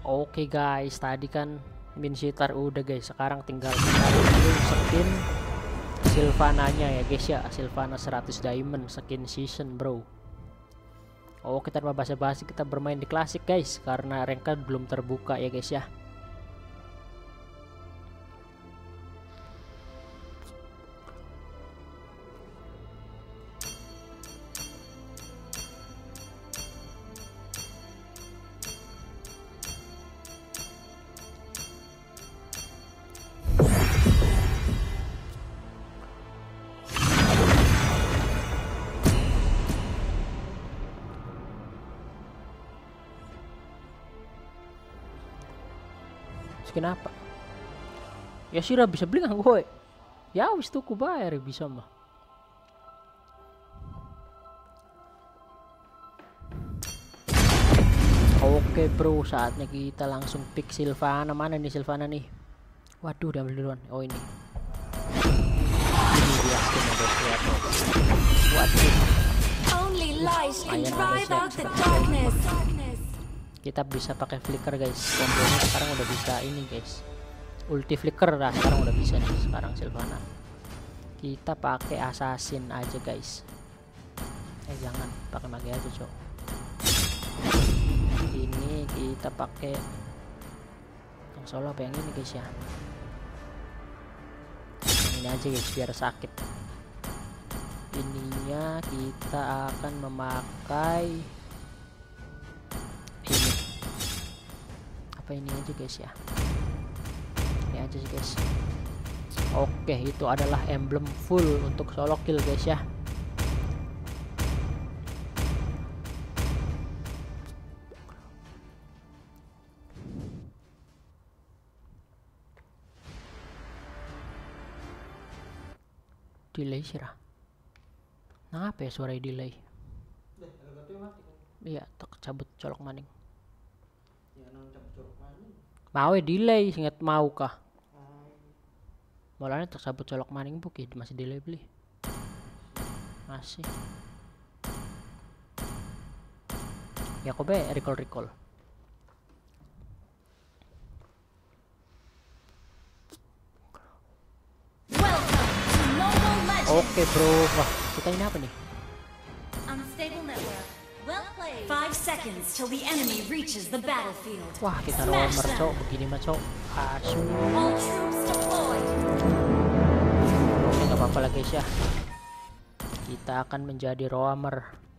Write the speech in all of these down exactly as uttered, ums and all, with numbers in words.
Oke guys, tadi kan min shitar udah guys, sekarang tinggal kita review skin Sylvananya ya guys ya. Sylvana seratus diamond skin season bro. Oh, kita tanpa basa-basi kita bermain di klasik guys, karena ranked belum terbuka ya guys ya. Kenapa? Ya sih udah bisa beli nggak gue? Ya wis tuh ku bayar ya bisa mah. Oke bro, saatnya kita langsung pick Sylvana. Mana nih Sylvana nih? Waduh, udah ambil duluan. Oh ini. Ini dia skin yang lihat. Waduh. Kita bisa pakai flicker guys. Kombonya sekarang udah bisa ini guys. Ulti flicker lah sekarang udah bisa nih sekarang Sylvana. Kita pakai assassin aja guys. Eh jangan, pakai mage aja, Cok. Ini kita pakai yang solo apa yang ini guys ya. Ini aja guys biar sakit. Ininya kita akan memakai ini apa ini aja guys ya, ini aja sih guys. Oke, itu adalah emblem full untuk solo kill guys ya. Delay sih lah. Nah apa ya suara delay? Iya, tak cabut colok maning. Mau delay inget mau kah? Mulanya tak cabut colok maning buki masih delay beli. Masih. Ya kobe recall recall. Oke bro, wah kita ini apa nih? Five seconds till the enemy reaches the battlefield. Wah kita roamer cok, begini mah cok. Asu. All troops deployed. Oke nggak apa-apa lah guys ya. Kita akan menjadi roamer.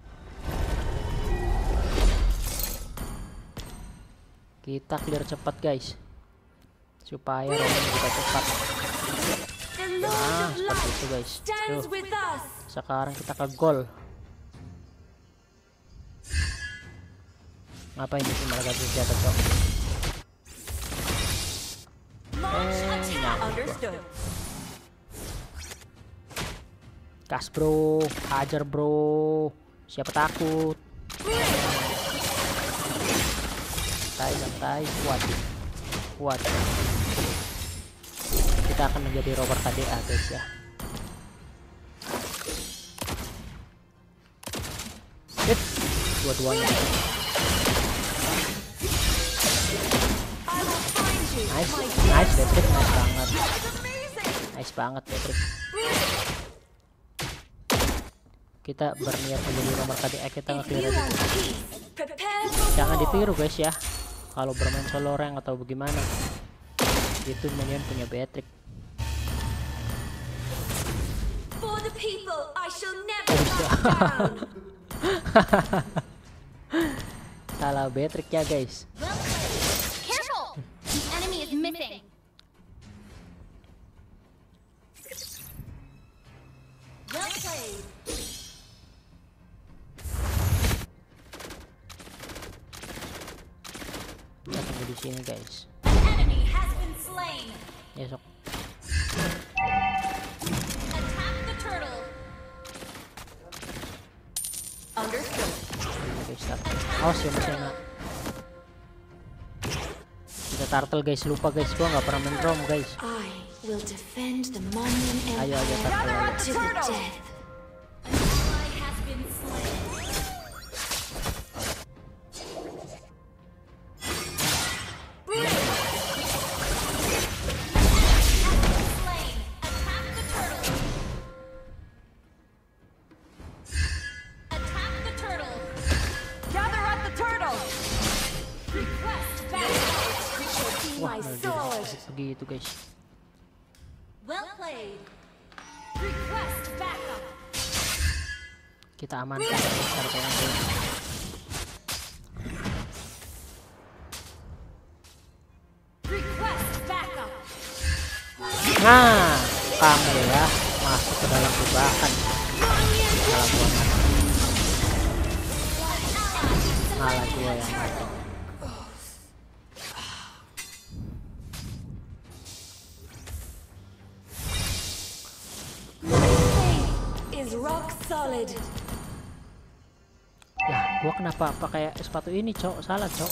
Kita clear cepat guys, supaya roamer kita cepat. Nah seperti itu guys. Tuh. Sekarang kita ke gol. Ngapain sih malah gak senjata cok? Eh nyangkut. Kas bro, hajar bro. Siapa takut? Tai santai, kuat, kuat. Kita akan menjadi rover K D A guys ya. Hit, dua-duanya. Nice, nice Patrick, nice banget, nice banget Patrick. Kita berniat menjadi nomor K D A, kita nge-clear aja. Jangan ditiru guys ya, kalau bermain solo rank atau bagaimana. Itu minion punya Patrick. Oh, bisa. Salah Patrick ya guys. Missing. Well played. Kita tunggu di sini guys. An enemy has been slain. Ya sok. Attack the turtle. Understood. Guys, start. Oh sih masih enak. Kita turtle guys, lupa guys, gua nggak pernah main rom guys. Ayo ayo turtle. my sword. Begitu guys. Well played. Request backup. Kita amankan R P M. Request backup. Nah, kamu ya masuk ke dalam jebakan. Dalam buangan. Malah gua yang mati. Is rock solid. Lah, gua kenapa pakai sepatu ini, cok? Salah, cok.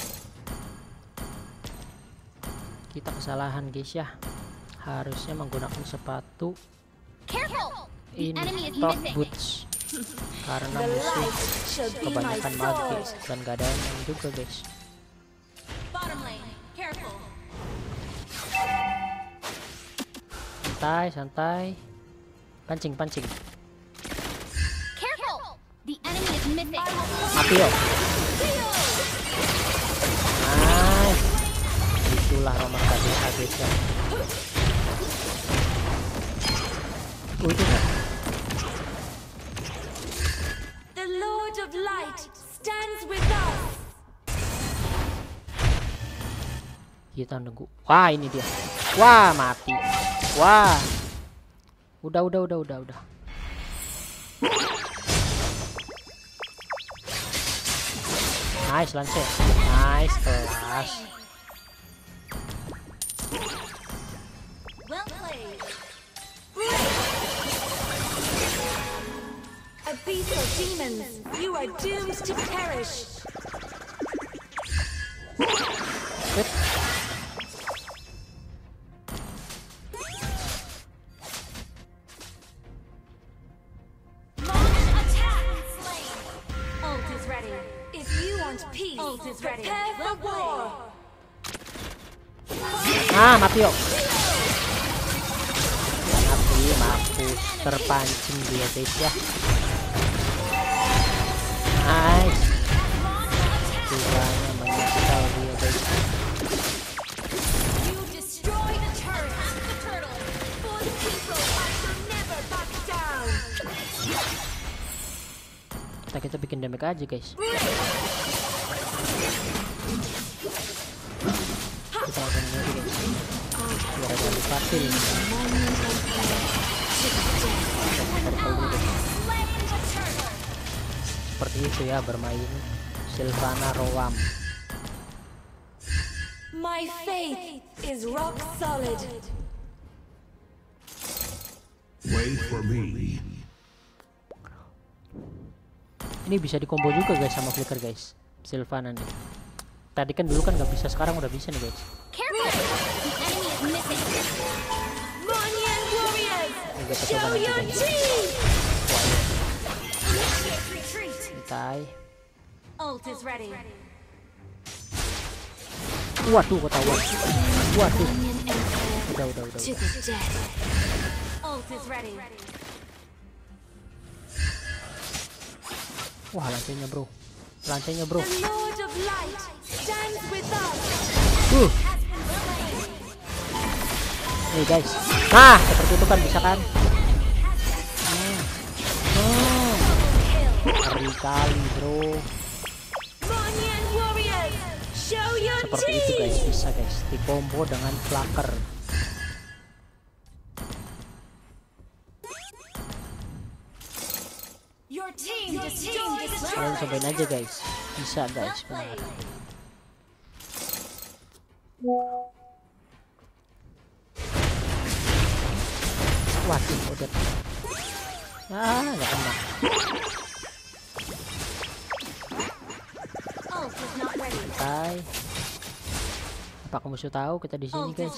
Kita kesalahan, guys ya. Harusnya menggunakan sepatu ini top boots. Karena musuh kebanyakan banget, guys. Dan gak ada yang juga, guys. Santai, santai. Pancing, pancing. Mati yo. Nice. Itulah nomor tadi habisnya. Oh, itu kan. The Lord of Light stands with us. Kita nunggu. Wah, ini dia. Wah, mati. Wah. Udah, udah, udah, udah, udah. Nice, Lance. Nice, kelas. Well played. A beast of demons, you are doomed to perish. Good. Ah, mati yuk. Mati, mampus. Terpancing dia, guys ya. Nice. Tujuannya menyesal dia, guys. Kita kita bikin damage aja, guys. Kita langsung ini, guys. Biar ada dipatil. Seperti itu ya bermain Sylvana Roam. My faith is rock solid. Wait for me. Ini bisa dikombo juga guys sama flicker guys. Sylvana nih. Tadi kan dulu kan nggak bisa, sekarang udah bisa nih guys. Ini kita coba nanti guys. Santai. Waduh, ketahuan. Waduh. Udah, udah, udah. udah. Wah, lancenya bro. Lancenya bro. Uh. Nih guys. Nah, seperti itu kan bisa kan? Hmm. Hmm. Ngeri kali bro. Seperti itu guys, bisa guys. Di combo dengan flaker. Kalian cobain aja guys, bisa guys, benar. Waduh, udah. Ah, nggak kena. Santai. Apakah musuh tahu kita di sini guys?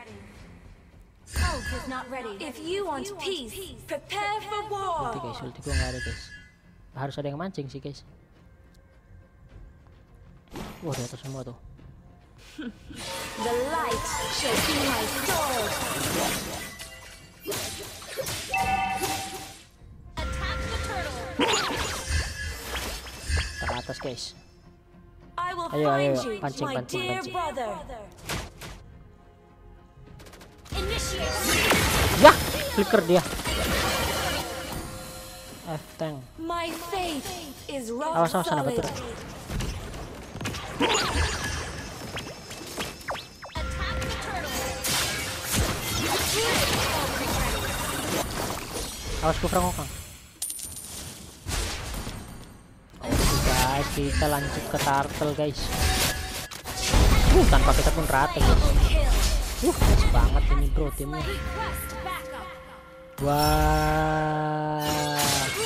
If you want peace, prepare for war. Ulti guys, ulti gua nggak ada guys. Harus ada yang mancing sih guys. Wah, di atas semua tuh. The light shall be my sword. Ke atas guys. I will Ayo, ayo, find you, pancing, my pancing, dear pancing. brother. Ya, flicker dia. F tank. My faith is rock Awas awas sana solid. betul. Awas ku Frank Kang. Oke guys, kita lanjut ke turtle guys. Uh, tanpa kita pun rata guys. Uh, nice banget ini bro timnya. Request backup. Wah.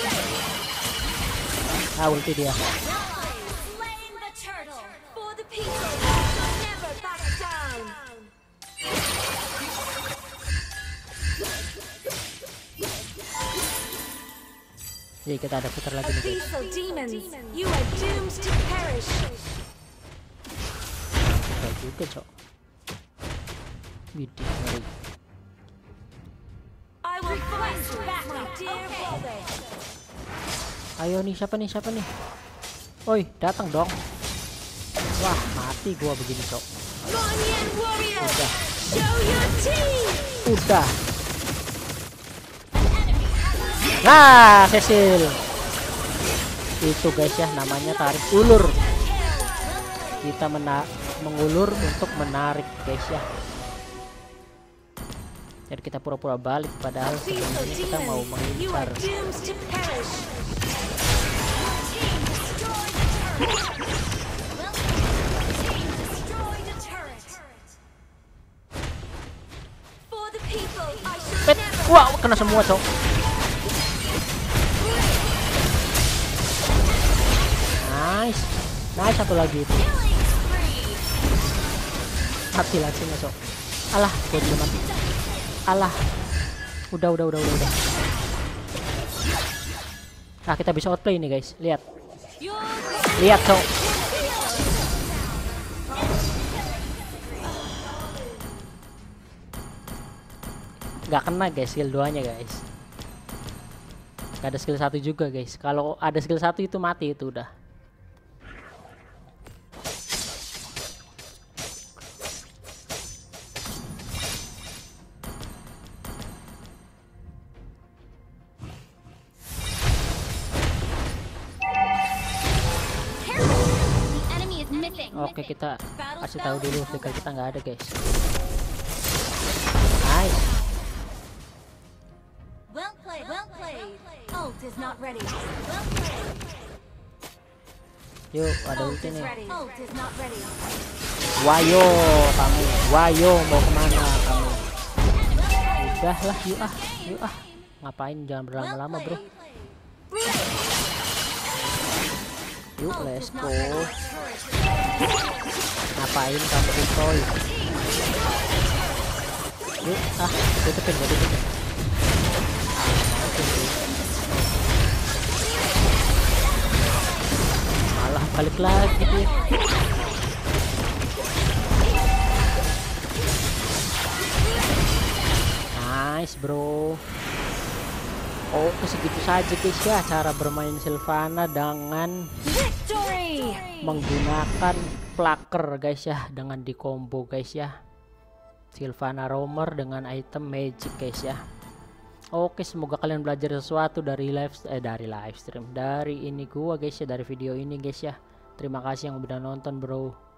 Ah, ulti dia. Slaying the turtle for the people. Never back down. Jadi kita ada putar lagi nih guys. Abyssal demons, you are doomed to perish. Kita juga cok. Widih ngeri. I will find back my dear brother. Ayo nih, siapa nih, siapa nih? Oi, datang dong. Wah, mati gua begini, cok. Guardian warrior, Udah, show your teeth. udah. Nah, Cecil. Itu guys ya, namanya tarik ulur. Kita mena mengulur untuk menarik guys ya. Jadi kita pura-pura balik, padahal Abyssal sebenarnya kita mau demons, you are mengincar. doomed to perish. For the people, I shall Pet, never wow, kena semua cok. Nice, nice satu lagi itu. killing spree. Mati langsung cok. Alah, gua belum mati. Alah, udah, udah, udah, udah, udah. Nah, kita bisa outplay nih guys. Lihat, Your lihat cok. Gak kena guys skill duanya guys. Gak ada skill satu juga guys. Kalau ada skill satu itu mati itu udah. The enemy is missing. Oke, kita kasih tahu dulu flicker kita nggak ada guys. Nice. well played, well played. Ult is not ready. Well played. Yuk, ada Ult ulti is nih. ready. Ult is not ready. Wayo kamu, wayo mau kemana kamu? Udahlah, yuk ah, yuk ah. Ngapain jangan berlama-lama bro. Yuk, let's go. Ngapain kamu deploy? Yuk, ah, tutupin, gua tutupin. Malah balik lagi dia. Nice bro. Oke, segitu saja guys ya cara bermain Sylvana dengan Victory! menggunakan plucker guys ya, dengan di combo guys ya. Sylvana roamer dengan item magic guys ya. Oke, semoga kalian belajar sesuatu dari live eh dari live stream dari ini gua guys ya, dari video ini guys ya. Terima kasih yang udah nonton bro.